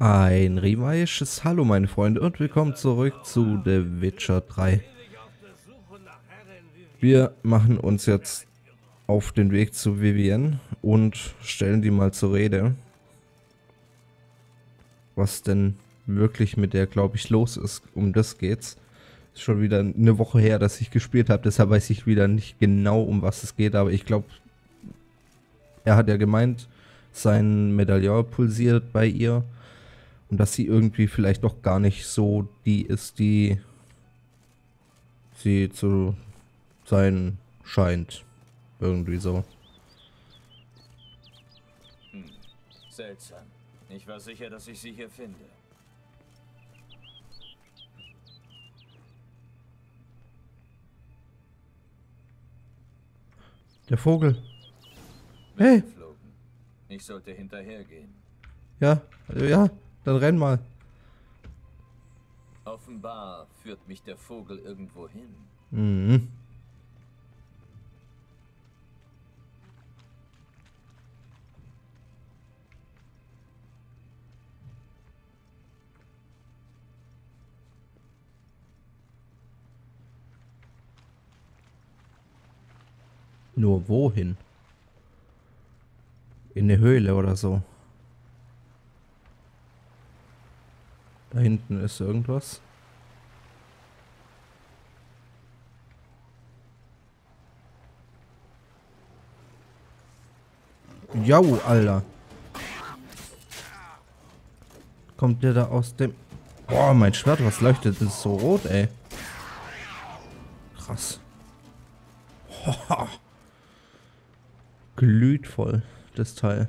Ein rivaisches Hallo meine Freunde und willkommen zurück zu The Witcher 3. Wir machen uns jetzt auf den Weg zu Vivienne und stellen die mal zur Rede, was denn wirklich mit der, glaube ich, los ist. Um das geht's. Ist schon wieder eine Woche her, dass ich gespielt habe, deshalb weiß ich wieder nicht genau, um was es geht, aber ich glaube, er hat ja gemeint, sein Medaillon pulsiert bei ihr. Und dass sie irgendwie vielleicht doch gar nicht so die ist, die sie zu sein scheint. Irgendwie so. Seltsam. Ich war sicher, dass ich sie hier finde. Der Vogel. Hey. Geflogen. Ich sollte hinterhergehen. Ja, ja, dann renn mal. Offenbar führt mich der Vogel irgendwo hin. Mhm. Nur wohin? In eine Höhle oder so. Da hinten ist irgendwas. Jau, Alter. Kommt der da aus dem... Boah, mein Schwert, was leuchtet? Das ist so rot, ey. Krass. Boah. Glüht voll, das Teil.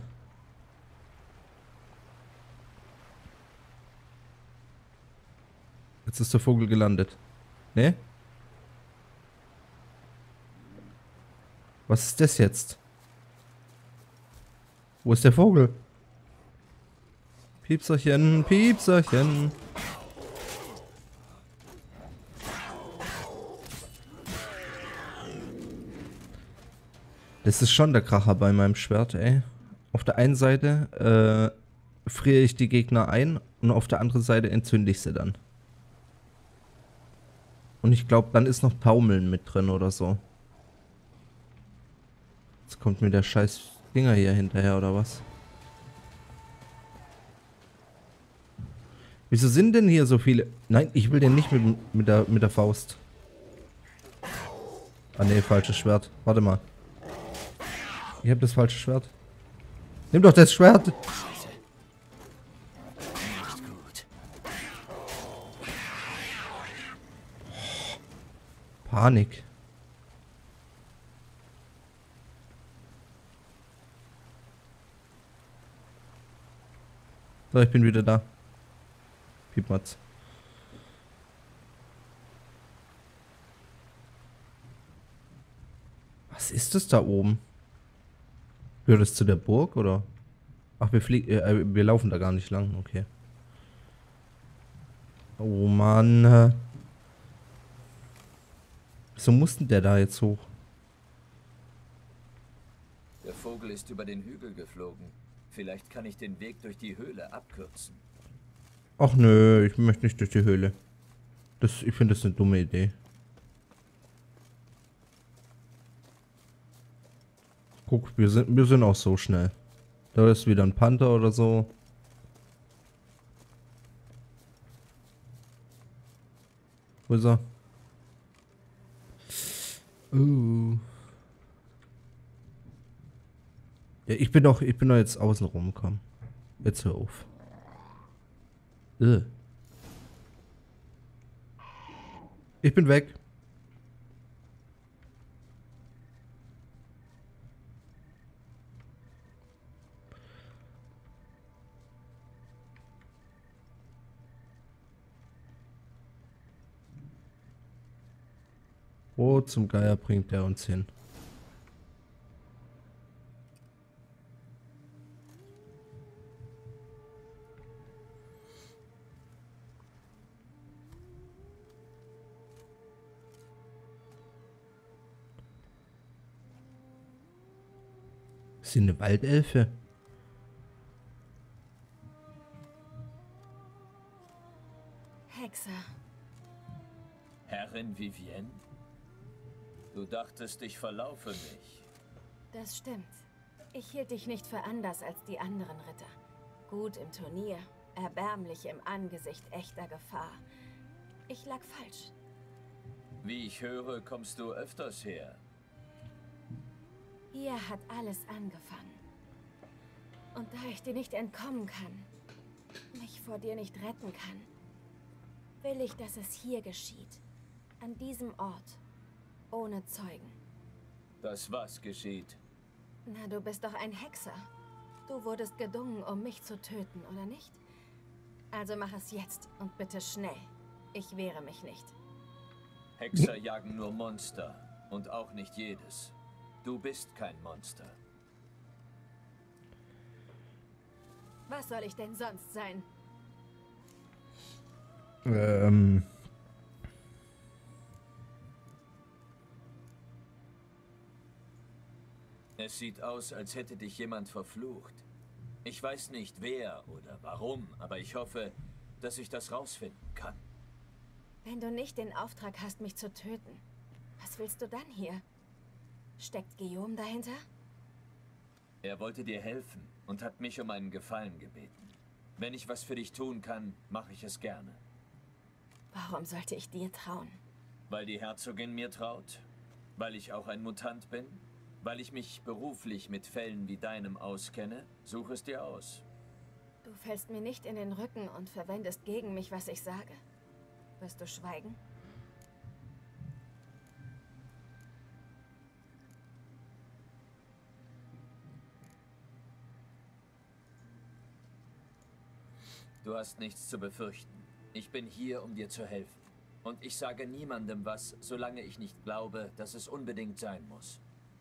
Jetzt ist der Vogel gelandet. Ne? Was ist das jetzt? Wo ist der Vogel? Piepserchen, Piepserchen. Das ist schon der Kracher bei meinem Schwert, ey. Auf der einen Seite friere ich die Gegner ein und auf der anderen Seite entzünde ich sie dann. Und ich glaube, dann ist noch Taumeln mit drin oder so. Jetzt kommt mir der scheiß Dinger hier hinterher, oder was? Wieso sind denn hier so viele... Nein, ich will den nicht mit der Faust. Ah ne, falsches Schwert. Warte mal. Ich habe das falsche Schwert. Nimm doch das Schwert! Nicht gut. Panik. So, ich bin wieder da. Piepmatz. Was ist das da oben? Gehört das zu der Burg, oder? Ach, wir laufen da gar nicht lang, okay. Oh Mann. Wieso mussten der da jetzt hoch? Der Vogel ist über den Hügel geflogen. Vielleicht kann ich den Weg durch die Höhle abkürzen. Ach nö, ich möchte nicht durch die Höhle. Ich finde das eine dumme Idee. Guck, wir sind auch so schnell. Da ist wieder ein Panther oder so. Wo ist er? Ja, ich bin doch jetzt außen rumgekommen. Jetzt hör auf. Ich bin weg. Wo zum Geier bringt der uns hin? Ist sie eine Waldelfe? Herrin Vivienne? Du dachtest, ich verlaufe mich. Das stimmt. Ich hielt dich nicht für anders als die anderen Ritter. Gut im Turnier, erbärmlich im Angesicht echter Gefahr. Ich lag falsch. Wie ich höre, kommst du öfters her. Hier hat alles angefangen. Und da ich dir nicht entkommen kann, mich vor dir nicht retten kann, will ich, dass es hier geschieht. An diesem Ort. Ohne Zeugen. Das was geschieht? Na, du bist doch ein Hexer. Du wurdest gedungen, um mich zu töten, oder nicht? Also mach es jetzt und bitte schnell. Ich wehre mich nicht. Hexer jagen nur Monster. Und auch nicht jedes. Du bist kein Monster. Was soll ich denn sonst sein? Es sieht aus, als hätte dich jemand verflucht. Ich weiß nicht wer oder warum, aber ich hoffe, dass ich das rausfinden kann. Wenn du nicht den Auftrag hast, mich zu töten, was willst du dann hier? Steckt Guillaume dahinter? Er wollte dir helfen und hat mich um einen Gefallen gebeten. Wenn ich was für dich tun kann, mache ich es gerne. Warum sollte ich dir trauen? Weil die Herzogin mir traut? Weil ich auch ein Mutant bin? Weil ich mich beruflich mit Fällen wie deinem auskenne? Such es dir aus. Du fällst mir nicht in den Rücken und verwendest gegen mich, was ich sage. Wirst du schweigen? Du hast nichts zu befürchten. Ich bin hier, um dir zu helfen. Und ich sage niemandem was, solange ich nicht glaube, dass es unbedingt sein muss.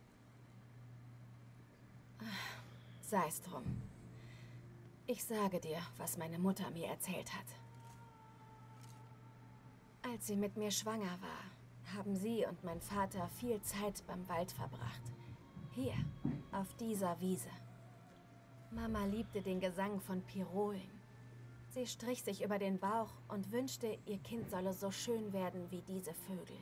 Sei es drum. Ich sage dir, was meine Mutter mir erzählt hat. Als sie mit mir schwanger war, haben sie und mein Vater viel Zeit beim Wald verbracht. Hier, auf dieser Wiese. Mama liebte den Gesang von Pirolen. Sie strich sich über den Bauch und wünschte, ihr Kind solle so schön werden wie diese Vögel.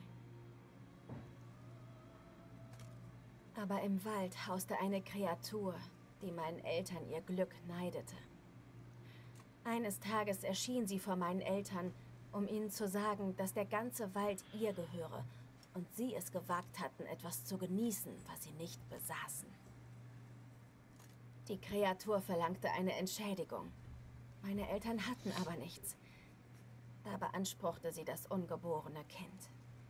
Aber im Wald hauste eine Kreatur, die meinen Eltern ihr Glück neidete. Eines Tages erschien sie vor meinen Eltern, um ihnen zu sagen, dass der ganze Wald ihr gehöre und sie es gewagt hatten, etwas zu genießen, was sie nicht besaßen. Die Kreatur verlangte eine Entschädigung. Meine Eltern hatten aber nichts. Da beanspruchte sie das ungeborene Kind.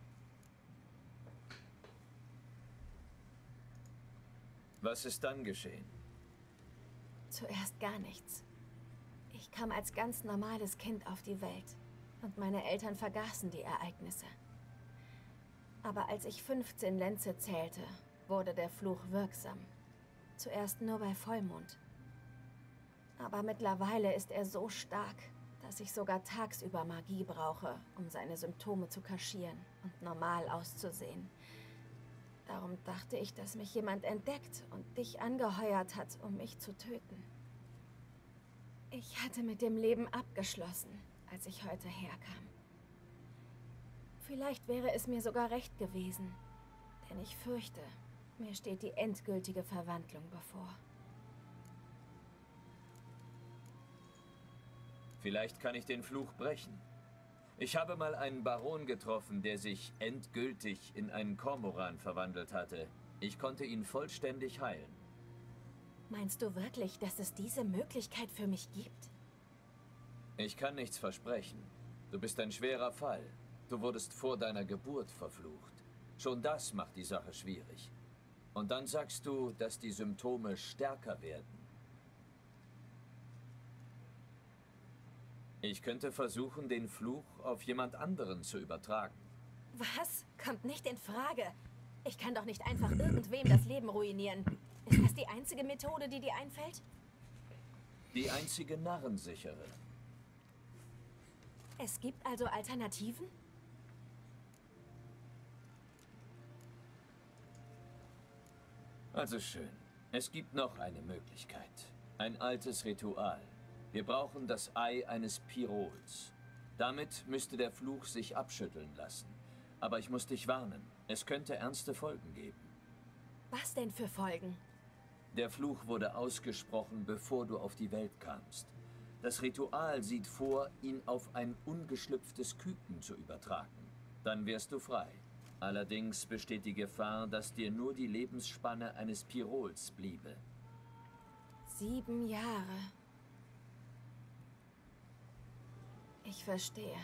Was ist dann geschehen? Zuerst gar nichts. Ich kam als ganz normales Kind auf die Welt und meine Eltern vergaßen die Ereignisse. Aber als ich 15 Lenze zählte, wurde der Fluch wirksam. Zuerst nur bei Vollmond. Aber mittlerweile ist er so stark, dass ich sogar tagsüber Magie brauche, um seine Symptome zu kaschieren und normal auszusehen. Darum dachte ich, dass mich jemand entdeckt und dich angeheuert hat, um mich zu töten. Ich hatte mit dem Leben abgeschlossen, als ich heute herkam. Vielleicht wäre es mir sogar recht gewesen, denn ich fürchte, mir steht die endgültige Verwandlung bevor. Vielleicht kann ich den Fluch brechen. Ich habe mal einen Baron getroffen, der sich endgültig in einen Kormoran verwandelt hatte. Ich konnte ihn vollständig heilen. Meinst du wirklich, dass es diese Möglichkeit für mich gibt? Ich kann nichts versprechen. Du bist ein schwerer Fall. Du wurdest vor deiner Geburt verflucht. Schon das macht die Sache schwierig. Und dann sagst du, dass die Symptome stärker werden. Ich könnte versuchen, den Fluch auf jemand anderen zu übertragen. Was? Kommt nicht in Frage. Ich kann doch nicht einfach irgendwem das Leben ruinieren. Ist das die einzige Methode, die dir einfällt? Die einzige narrensichere. Es gibt also Alternativen? Also schön. Es gibt noch eine Möglichkeit. Ein altes Ritual. Wir brauchen das Ei eines Pirols. Damit müsste der Fluch sich abschütteln lassen. Aber ich muss dich warnen. Es könnte ernste Folgen geben. Was denn für Folgen? Der Fluch wurde ausgesprochen, bevor du auf die Welt kamst. Das Ritual sieht vor, ihn auf ein ungeschlüpftes Küken zu übertragen. Dann wärst du frei. Allerdings besteht die Gefahr, dass dir nur die Lebensspanne eines Pirols bliebe. 7 Jahre. Ich verstehe.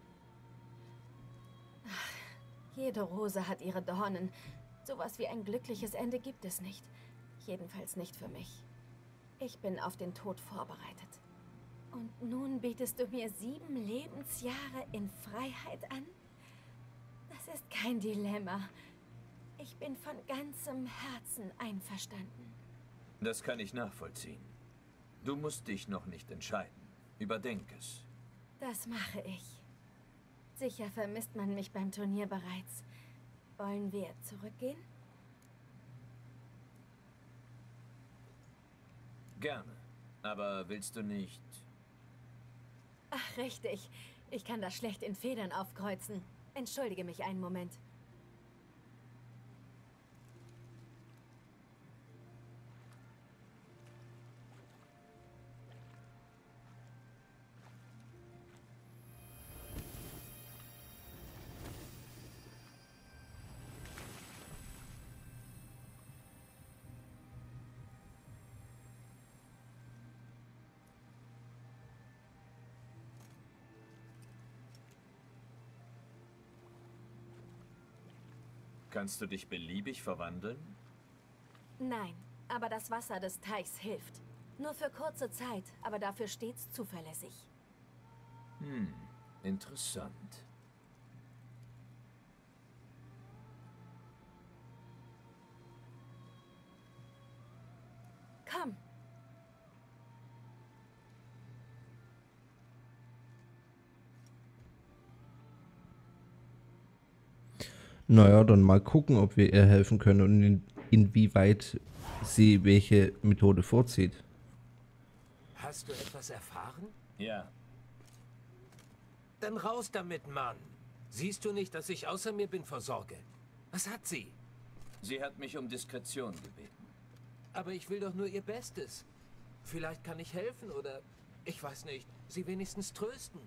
Ach, jede Rose hat ihre Dornen. Sowas wie ein glückliches Ende gibt es nicht. Jedenfalls nicht für mich. Ich bin auf den Tod vorbereitet. Und nun bietest du mir 7 Lebensjahre in Freiheit an? Das ist kein Dilemma. Ich bin von ganzem Herzen einverstanden. Das kann ich nachvollziehen. Du musst dich noch nicht entscheiden. Überdenk es. Das mache ich. Sicher vermisst man mich beim Turnier bereits. Wollen wir zurückgehen? Gerne. Aber willst du nicht... Ach, richtig. Ich kann das schlecht in Federn aufkreuzen. Entschuldige mich einen Moment. Kannst du dich beliebig verwandeln? Nein, aber das Wasser des Teichs hilft. Nur für kurze Zeit, aber dafür stets zuverlässig. Interessant. Komm. Naja, dann mal gucken, ob wir ihr helfen können und inwieweit sie welche Methode vorzieht. Hast du etwas erfahren? Ja. Dann raus damit, Mann. Siehst du nicht, dass ich außer mir bin vor Sorge? Was hat sie? Sie hat mich um Diskretion gebeten. Aber ich will doch nur ihr Bestes. Vielleicht kann ich helfen oder, ich weiß nicht, sie wenigstens trösten.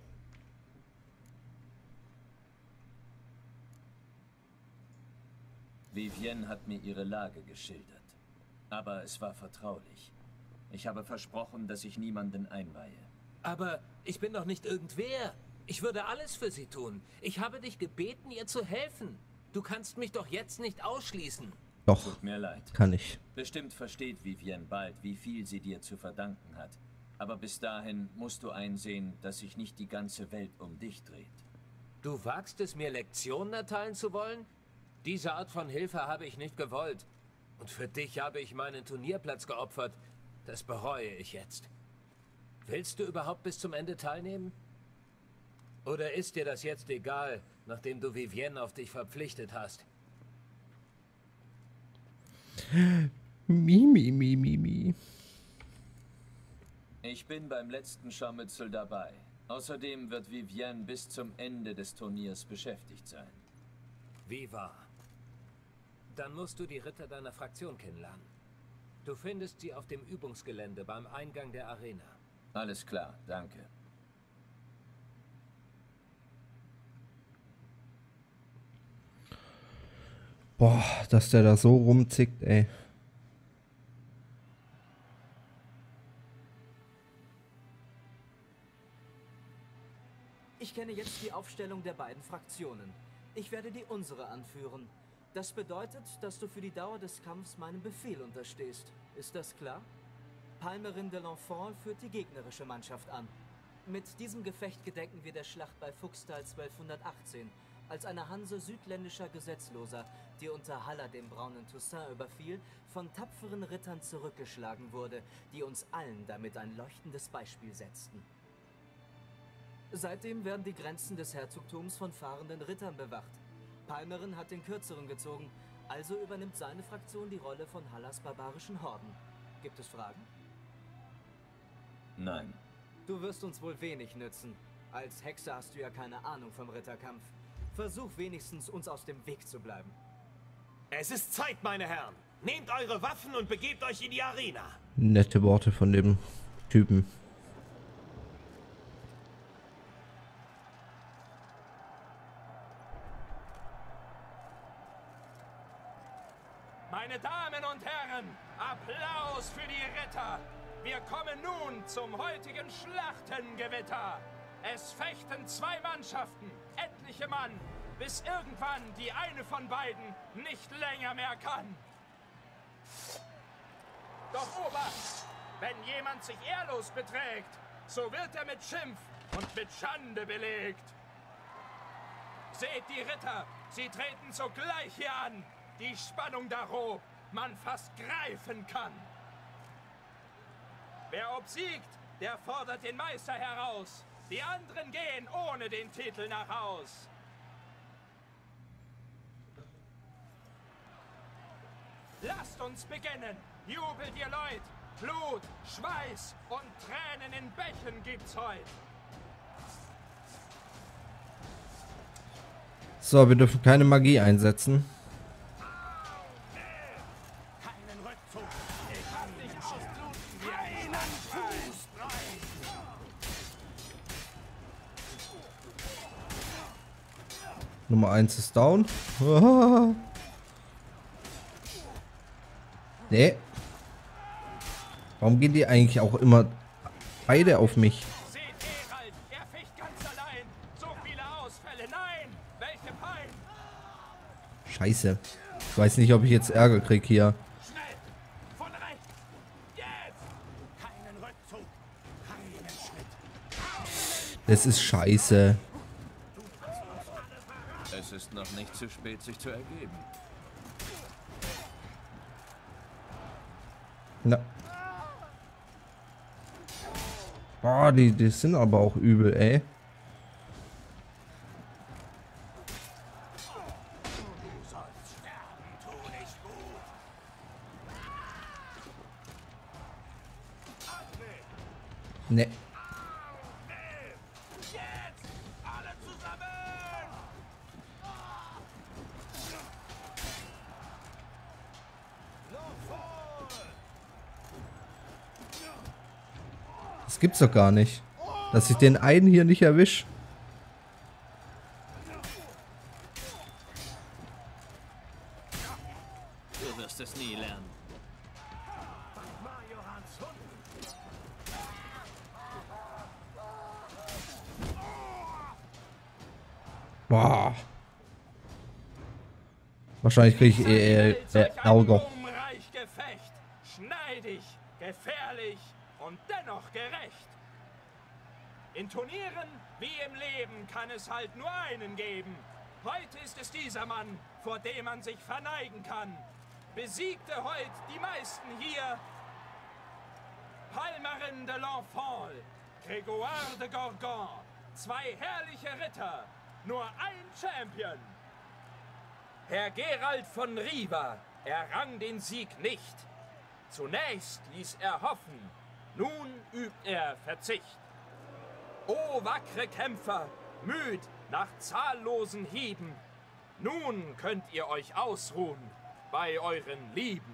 Vivienne hat mir ihre Lage geschildert. Aber es war vertraulich. Ich habe versprochen, dass ich niemanden einweihe. Aber ich bin doch nicht irgendwer. Ich würde alles für sie tun. Ich habe dich gebeten, ihr zu helfen. Du kannst mich doch jetzt nicht ausschließen. Doch, Tut mir leid. kann ich. Bestimmt versteht Vivienne bald, wie viel sie dir zu verdanken hat. Aber bis dahin musst du einsehen, dass sich nicht die ganze Welt um dich dreht. Du wagst es, mir Lektionen erteilen zu wollen? Diese Art von Hilfe habe ich nicht gewollt. Und für dich habe ich meinen Turnierplatz geopfert. Das bereue ich jetzt. Willst du überhaupt bis zum Ende teilnehmen? Oder ist dir das jetzt egal, nachdem du Vivienne auf dich verpflichtet hast? Mi. Ich bin beim letzten Scharmützel dabei. Außerdem wird Vivienne bis zum Ende des Turniers beschäftigt sein. Wie wahr? Dann musst du die Ritter deiner Fraktion kennenlernen. Du findest sie auf dem Übungsgelände beim Eingang der Arena. Alles klar, danke. Boah, dass der da so rumzickt, ey. Ich kenne jetzt die Aufstellung der beiden Fraktionen. Ich werde die unsere anführen. Das bedeutet, dass du für die Dauer des Kampfs meinem Befehl unterstehst. Ist das klar? Palmerin de l'Enfant führt die gegnerische Mannschaft an. Mit diesem Gefecht gedenken wir der Schlacht bei Fuchstal 1218, als eine Hanse südländischer Gesetzloser, die unter Haller dem braunen Toussaint überfiel, von tapferen Rittern zurückgeschlagen wurde, die uns allen damit ein leuchtendes Beispiel setzten. Seitdem werden die Grenzen des Herzogtums von fahrenden Rittern bewacht. Palmerin hat den Kürzeren gezogen, also übernimmt seine Fraktion die Rolle von Hallers barbarischen Horden. Gibt es Fragen? Nein. Du wirst uns wohl wenig nützen. Als Hexer hast du ja keine Ahnung vom Ritterkampf. Versuch wenigstens, uns aus dem Weg zu bleiben. Es ist Zeit, meine Herren. Nehmt eure Waffen und begebt euch in die Arena. Nette Worte von dem Typen. Meine Damen und Herren, Applaus für die Ritter! Wir kommen nun zum heutigen Schlachtengewitter. Es fechten zwei Mannschaften, etliche Mann, bis irgendwann die eine von beiden nicht länger mehr kann. Doch Obacht! Wenn jemand sich ehrlos beträgt, so wird er mit Schimpf und mit Schande belegt. Seht die Ritter, sie treten sogleich hier an. Die Spannung darob man fast greifen kann. Wer obsiegt, der fordert den Meister heraus. Die anderen gehen ohne den Titel nach Haus. Lasst uns beginnen. Jubelt ihr Leut. Blut, Schweiß und Tränen in Bächen gibt's heute. So, wir dürfen keine Magie einsetzen. Keinen Rückzug. Ich hab dich ausbluten wie einen Fußbreit. Nummer 1 ist down. Nee. Warum gehen die eigentlich auch immer beide auf mich? Seht Geralt, er ficht ganz allein. So viele Ausfälle, nein, welche Pein. Scheiße. Ich weiß nicht, ob ich jetzt Ärger krieg hier. Schnell. Von rechts. Jetzt. Keinen Rückzug. Keinen Schritt. Das ist scheiße. Es ist noch nicht zu spät, sich zu ergeben. Na. Boah, die sind aber auch übel, ey. Ne. Alle zusammen. Das gibt's doch gar nicht. Dass ich den einen hier nicht erwisch. Du wirst es nie lernen. Boah. Wahrscheinlich kriege ich Ärger. Ruhmreich Gefecht, schneidig, gefährlich und dennoch gerecht. In Turnieren wie im Leben kann es halt nur einen geben. Heute ist es dieser Mann, vor dem man sich verneigen kann. Besiegte heute die meisten hier. Palmerin de l'Enfant, Grégoire de Gorgon, zwei herrliche Ritter, nur ein Champion. Herr Geralt von Riva errang den Sieg nicht. Zunächst ließ er hoffen, nun übt er Verzicht. O wackre Kämpfer, müd nach zahllosen Hieben, nun könnt ihr euch ausruhen bei euren Lieben.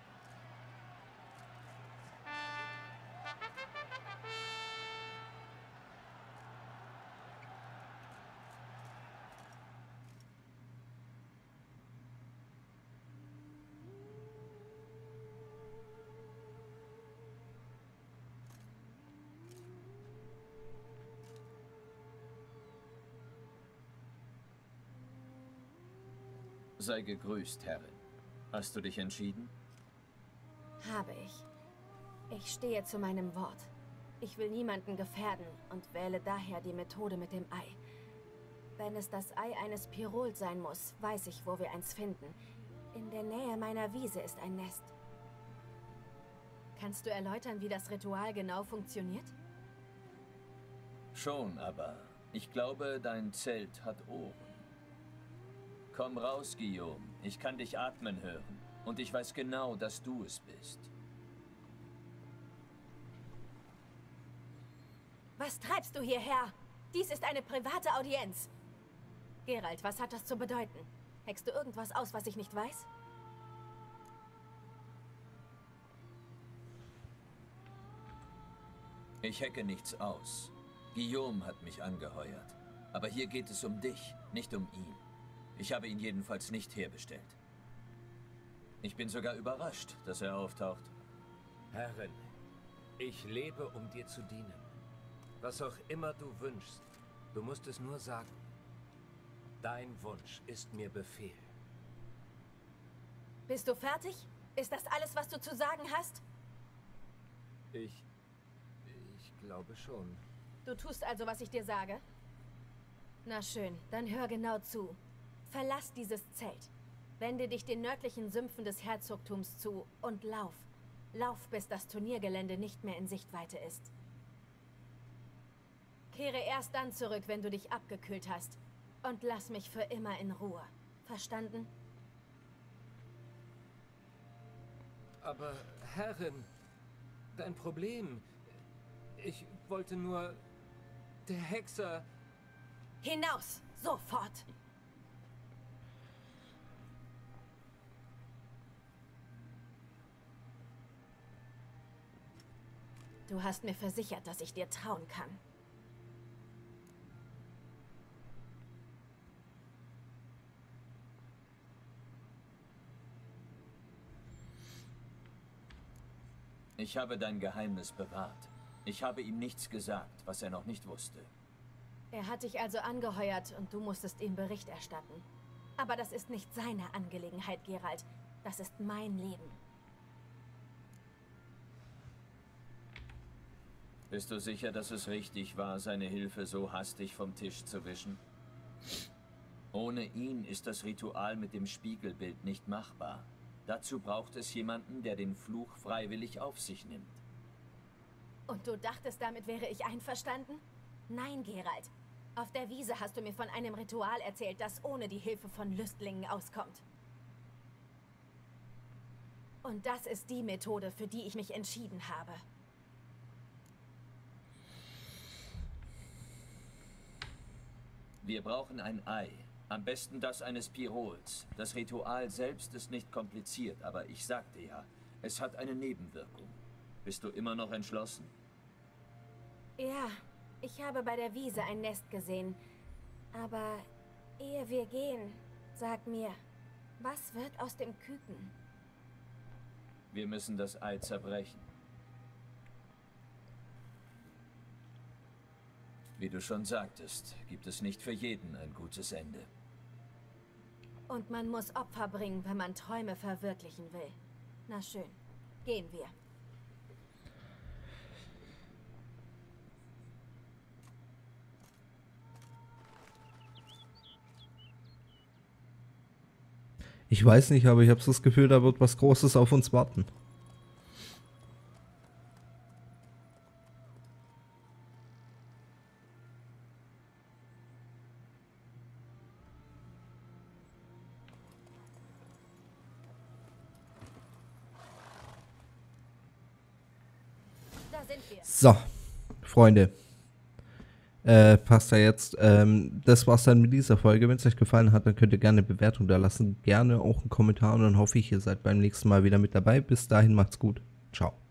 Sei gegrüßt, Herrin. Hast du dich entschieden? Habe ich. Ich stehe zu meinem Wort. Ich will niemanden gefährden und wähle daher die Methode mit dem Ei. Wenn es das Ei eines Pirol sein muss, weiß ich, wo wir eins finden. In der Nähe meiner Wiese ist ein Nest. Kannst du erläutern, wie das Ritual genau funktioniert? Schon, aber ich glaube, dein Zelt hat Ohren. Komm raus, Guillaume. Ich kann dich atmen hören. Und ich weiß genau, dass du es bist. Was treibst du hierher? Dies ist eine private Audienz. Geralt, was hat das zu bedeuten? Hackst du irgendwas aus, was ich nicht weiß? Ich hacke nichts aus. Guillaume hat mich angeheuert. Aber hier geht es um dich, nicht um ihn. Ich habe ihn jedenfalls nicht herbestellt. Ich bin sogar überrascht, dass er auftaucht. Herrin, ich lebe, um dir zu dienen. Was auch immer du wünschst, du musst es nur sagen. Dein Wunsch ist mir Befehl. Bist du fertig? Ist das alles, was du zu sagen hast? Ich glaube schon. Du tust also, was ich dir sage? Na schön, dann hör genau zu. Verlass dieses Zelt. Wende dich den nördlichen Sümpfen des Herzogtums zu und lauf. Lauf, bis das Turniergelände nicht mehr in Sichtweite ist. Kehre erst dann zurück, wenn du dich abgekühlt hast. Und lass mich für immer in Ruhe. Verstanden? Aber, Herrin, dein Problem... Ich wollte nur... Der Hexer... Hinaus! Sofort! Du hast mir versichert, dass ich dir trauen kann. Ich habe dein Geheimnis bewahrt. Ich habe ihm nichts gesagt, was er noch nicht wusste. Er hat dich also angeheuert und du musstest ihm Bericht erstatten. Aber das ist nicht seine Angelegenheit, Geralt. Das ist mein Leben. Bist du sicher, dass es richtig war, seine Hilfe so hastig vom Tisch zu wischen? Ohne ihn ist das Ritual mit dem Spiegelbild nicht machbar. Dazu braucht es jemanden, der den Fluch freiwillig auf sich nimmt. Und du dachtest, damit wäre ich einverstanden? Nein, Geralt. Auf der Wiese hast du mir von einem Ritual erzählt, das ohne die Hilfe von Lüstlingen auskommt. Und das ist die Methode, für die ich mich entschieden habe. Wir brauchen ein Ei. Am besten das eines Pirols. Das Ritual selbst ist nicht kompliziert, aber ich sagte ja, es hat eine Nebenwirkung. Bist du immer noch entschlossen? Ja, ich habe bei der Wiese ein Nest gesehen. Aber ehe wir gehen, sag mir, was wird aus dem Küken? Wir müssen das Ei zerbrechen. Wie du schon sagtest, gibt es nicht für jeden ein gutes Ende. Und man muss Opfer bringen, wenn man Träume verwirklichen will. Na schön, gehen wir. Ich weiß nicht, aber ich habe so das Gefühl, da wird was Großes auf uns warten. Da sind wir. So, Freunde. Passt da jetzt. Das war's dann mit dieser Folge. Wenn es euch gefallen hat, dann könnt ihr gerne eine Bewertung da lassen. Gerne auch einen Kommentar und dann hoffe ich, ihr seid beim nächsten Mal wieder mit dabei. Bis dahin macht's gut. Ciao.